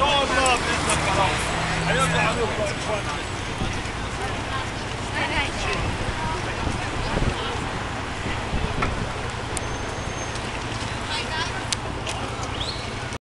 شاء الله باذن الله. حياكم عليكم يا اخوان.